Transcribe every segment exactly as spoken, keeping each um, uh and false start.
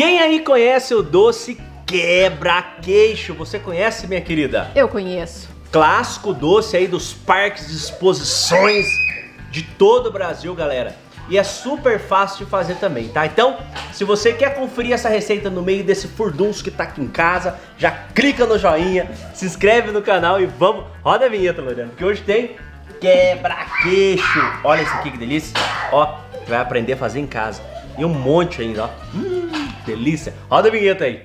Quem aí conhece o doce quebra-queixo? Você conhece, minha querida? Eu conheço. Clássico doce aí dos parques de exposições de todo o Brasil, galera. E é super fácil de fazer também, tá? Então, se você quer conferir essa receita no meio desse furdunço que tá aqui em casa, já clica no joinha, se inscreve no canal e vamos... Roda a vinheta, Lorena, porque hoje tem quebra-queixo. Olha isso aqui, que delícia. Ó, você vai aprender a fazer em casa. E um monte ainda, ó. Hum, delícia. Roda a vinheta aí.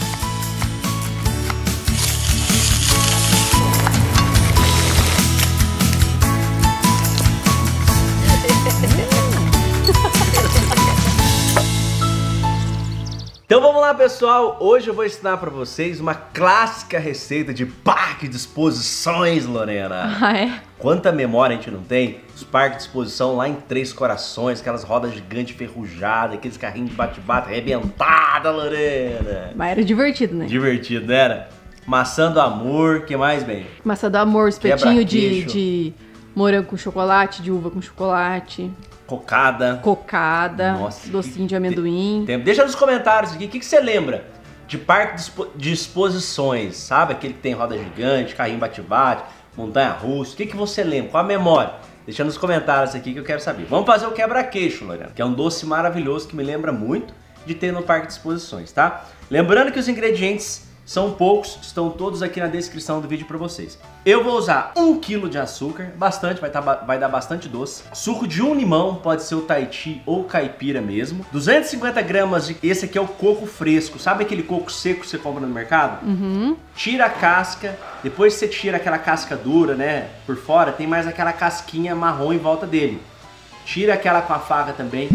Então vamos lá, pessoal, hoje eu vou ensinar pra vocês uma clássica receita de parque de exposições, Lorena. Ah, é? Quanta memória a gente não tem? Os parques de exposição lá em Três Corações, aquelas rodas gigantes ferrujadas, aqueles carrinhos de bate-bate arrebentada, Lorena. Mas era divertido, né? Divertido, não era? Maçã do amor, que mais, bem? Maçã do amor, espetinho de, de morango com chocolate, de uva com chocolate. Cocada. Cocada. Nossa, docinho de amendoim. Tem, deixa nos comentários aqui, o que, que você lembra de parque de exposições, sabe? Aquele que tem roda gigante, carrinho bate-bate, montanha-russa. O que, que você lembra? Qual a memória? Deixa nos comentários aqui que eu quero saber. Vamos fazer o quebra-queixo, Lorena, que é um doce maravilhoso que me lembra muito de ter no parque de exposições, tá? Lembrando que os ingredientes são poucos, estão todos aqui na descrição do vídeo pra vocês. Eu vou usar um quilo de açúcar, bastante, vai, tá, vai dar bastante doce. Suco de um limão, pode ser o Tahiti ou caipira mesmo. duzentos e cinquenta gramas de... Esse aqui é o coco fresco, sabe aquele coco seco que você compra no mercado? Uhum. Tira a casca, depois você tira aquela casca dura, né, por fora, tem mais aquela casquinha marrom em volta dele. Tira aquela com a faca também.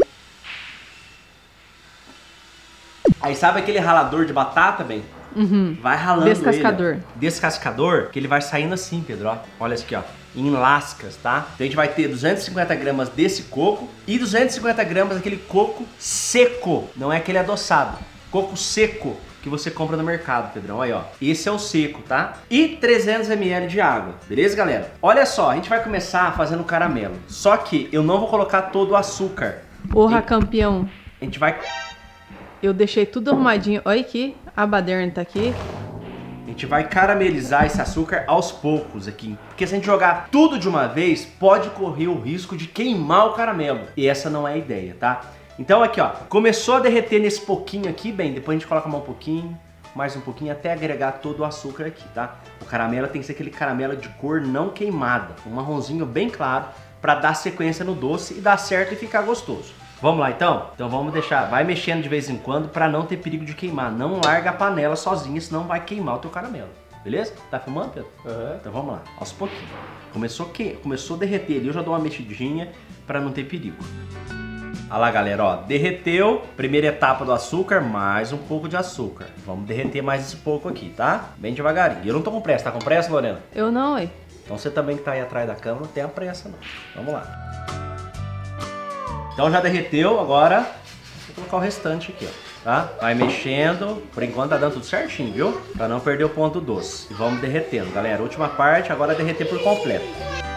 Aí sabe aquele ralador de batata, bem? Uhum. Vai ralando Descascador. ele, ó. Descascador, que ele vai saindo assim, Pedro, ó. Olha isso aqui, ó, em lascas, tá? Então a gente vai ter duzentos e cinquenta gramas desse coco e duzentos e cinquenta gramas daquele coco seco, não é aquele adoçado. Coco seco que você compra no mercado, Pedrão, aí, ó. Esse é o seco, tá? E trezentos mililitros de água, beleza, galera? Olha só, a gente vai começar fazendo caramelo. Só que eu não vou colocar todo o açúcar. Porra, campeão. A gente vai... Eu deixei tudo arrumadinho. Olha aqui, a baderna tá aqui. A gente vai caramelizar esse açúcar aos poucos aqui. Porque se a gente jogar tudo de uma vez, pode correr o risco de queimar o caramelo. E essa não é a ideia, tá? Então aqui, ó, começou a derreter nesse pouquinho aqui, bem, depois a gente coloca mais um pouquinho, mais um pouquinho, até agregar todo o açúcar aqui, tá? O caramelo tem que ser aquele caramelo de cor não queimada, um marronzinho bem claro, pra dar sequência no doce e dar certo e ficar gostoso. Vamos lá então? Então vamos deixar, vai mexendo de vez em quando pra não ter perigo de queimar. Não larga a panela sozinha, senão vai queimar o teu caramelo. Beleza? Tá filmando, Pedro? Uhum. Então vamos lá, aos pouquinhos. Começou, que... Começou a derreter ali, eu já dou uma mexidinha pra não ter perigo. Olha lá, galera, ó, derreteu, primeira etapa do açúcar, mais um pouco de açúcar. Vamos derreter mais esse pouco aqui, tá? Bem devagarinho. Eu não tô com pressa, tá com pressa, Lorena? Eu não, ué. Então você também que tá aí atrás da câmera não tem a pressa, não. Vamos lá. Então já derreteu, agora vou colocar o restante aqui, ó, tá? Vai mexendo, por enquanto tá dando tudo certinho, viu? Pra não perder o ponto doce. E vamos derretendo, galera. Última parte, agora é derreter por completo.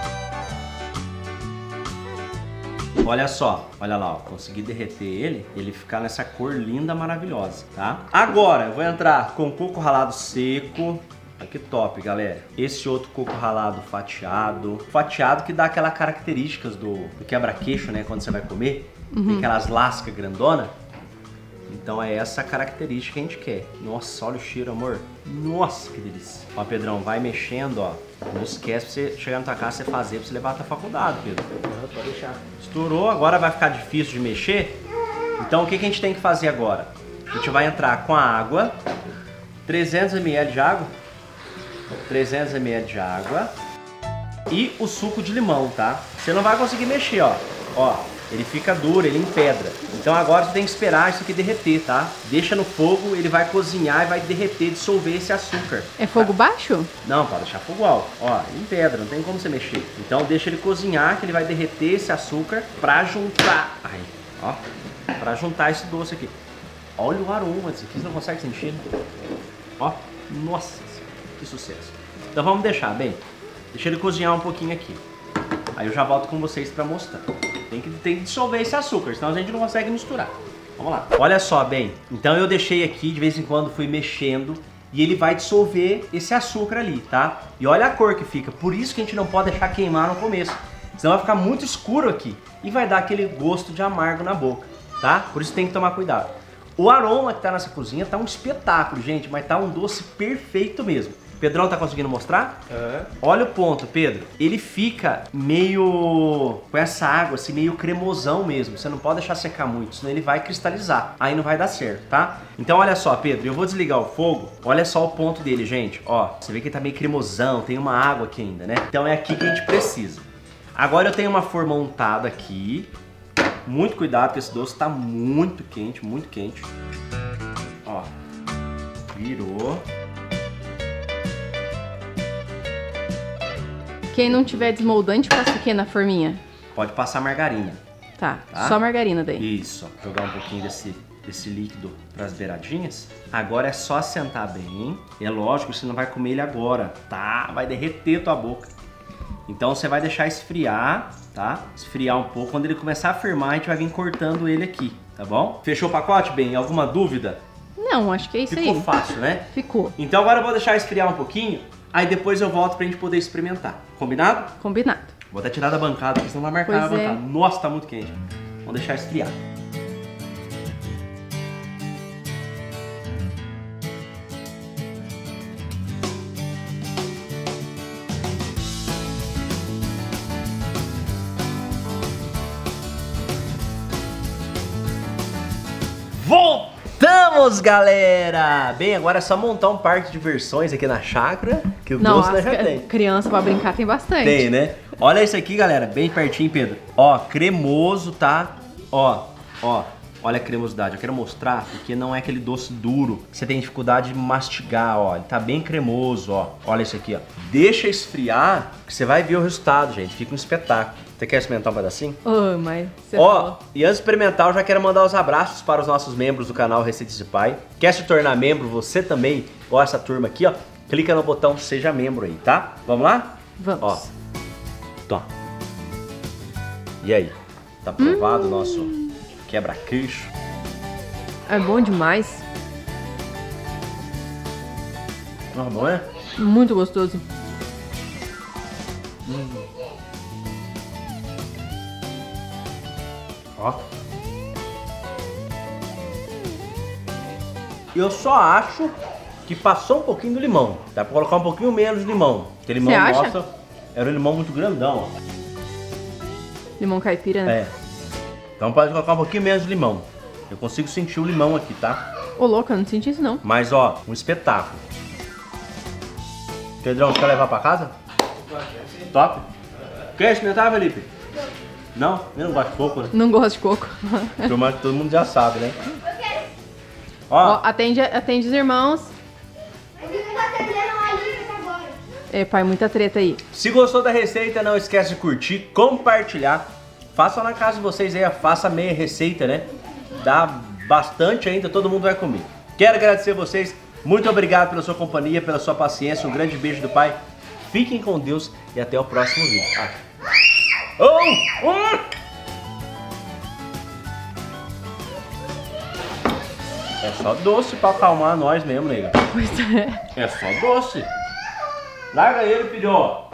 Olha só, olha lá, ó, consegui derreter ele, ele ficar nessa cor linda, maravilhosa, tá? Agora eu vou entrar com coco ralado seco. Olha que top, galera. Esse outro coco ralado fatiado. Fatiado que dá aquelas características do, do quebra-queixo, né? Quando você vai comer. Uhum. Tem aquelas lascas grandona. Então é essa característica que a gente quer. Nossa, olha o cheiro, amor. Nossa, que delícia. Ó, Pedrão, vai mexendo, ó. Não esquece pra você chegar na tua casa, você fazer, pra você levar pra faculdade, Pedro. Uhum, pode deixar. Estourou, agora vai ficar difícil de mexer. Então o que, que a gente tem que fazer agora? A gente vai entrar com a água. trezentos mililitros de água. trezentos mililitros de água e o suco de limão, tá? Você não vai conseguir mexer, ó. Ó, ele fica duro, ele empedra. Então agora você tem que esperar isso aqui derreter, tá? Deixa no fogo, ele vai cozinhar e vai derreter, dissolver esse açúcar. É fogo tá? baixo? Não, pode deixar fogo alto. Ó, ele empedra, não tem como você mexer. Então deixa ele cozinhar, que ele vai derreter esse açúcar pra juntar. Ai, ó, pra juntar esse doce aqui. Olha o aroma disso aqui, você não consegue sentir? Ó, nossa. Que sucesso. Então vamos deixar, bem, deixa ele cozinhar um pouquinho aqui. Aí eu já volto com vocês pra mostrar. Tem que, tem que dissolver esse açúcar, senão a gente não consegue misturar. Vamos lá. Olha só, bem, então eu deixei aqui, de vez em quando fui mexendo e ele vai dissolver esse açúcar ali, tá? E olha a cor que fica, por isso que a gente não pode deixar queimar no começo, senão vai ficar muito escuro aqui e vai dar aquele gosto de amargo na boca, tá? Por isso tem que tomar cuidado. O aroma que tá nessa cozinha tá um espetáculo, gente, mas tá um doce perfeito mesmo. Pedrão tá conseguindo mostrar? É. Olha o ponto, Pedro. Ele fica meio com essa água, assim, meio cremosão mesmo. Você não pode deixar secar muito, senão ele vai cristalizar. Aí não vai dar certo, tá? Então olha só, Pedro, eu vou desligar o fogo. Olha só o ponto dele, gente. Ó, você vê que ele tá meio cremosão, tem uma água aqui ainda, né? Então é aqui que a gente precisa. Agora eu tenho uma forma untada aqui. Muito cuidado, porque esse doce tá muito quente, muito quente. Ó, virou. Quem não tiver desmoldante, passa o que na forminha? Pode passar margarina. Tá, tá? Só margarina daí. Isso, ó, jogar um pouquinho desse, desse líquido pras beiradinhas. Agora é só sentar bem. É lógico que você não vai comer ele agora, tá? Vai derreter tua boca. Então você vai deixar esfriar, tá? Esfriar um pouco. Quando ele começar a firmar, a gente vai vir cortando ele aqui, tá bom? Fechou o pacote, bem? Alguma dúvida? Não, acho que é isso Ficou aí. Ficou fácil, né? Ficou. Então agora eu vou deixar esfriar um pouquinho. Aí depois eu volto pra gente poder experimentar. Combinado? Combinado. Vou até tirar da bancada, porque senão vai marcar pois a bancada. É. Nossa, tá muito quente. Vamos deixar esfriar. Voltamos, galera! Bem, agora é só montar um parque de diversões aqui na chácara, que o Não, doce nós já tem. Criança pra brincar tem bastante. Tem, né? Olha isso aqui, galera, bem pertinho, Pedro. Ó, cremoso, tá? Ó, ó, olha a cremosidade. Eu quero mostrar porque não é aquele doce duro que você tem dificuldade de mastigar, ó. Ele tá bem cremoso, ó. Olha isso aqui, ó. Deixa esfriar que você vai ver o resultado, gente. Fica um espetáculo. Você quer experimentar um pedacinho? Oh, mas você Ó, falou. e antes de experimentar, eu já quero mandar os abraços para os nossos membros do canal Receitas de Pai. Quer se tornar membro, você também, igual essa turma aqui, ó. Clica no botão Seja Membro aí, tá? Vamos lá? Vamos. Ó, tó. E aí? Tá aprovado o hum. nosso quebra-queixo? É bom demais. Ah, bom, é? Muito gostoso. Hum. Ó. Eu só acho que passou um pouquinho do limão. Dá pra colocar um pouquinho menos de limão. Porque limão, Você acha? nossa, era um limão muito grandão, ó. Limão caipira, né? É. Então pode colocar um pouquinho menos de limão. Eu consigo sentir o limão aqui, tá? Ô, louco, eu não senti isso não. Mas, ó, um espetáculo. Pedrão, quer levar pra casa? Top. Quer experimentar, Felipe? Não? Eu não gosto de coco, né? Não gosto de coco. Mas todo mundo já sabe, né? Ó, Ó atende, atende os irmãos. É, pai, muita treta aí. Se gostou da receita, não esquece de curtir, compartilhar. Faça na casa de vocês aí, faça meia receita, né? Dá bastante ainda, todo mundo vai comer. Quero agradecer a vocês. Muito obrigado pela sua companhia, pela sua paciência. Um grande beijo do pai. Fiquem com Deus e até o próximo vídeo. Ah. Oh! Um! É só doce pra acalmar nós mesmo, nega. Pois é. É só doce. Larga ele, filho.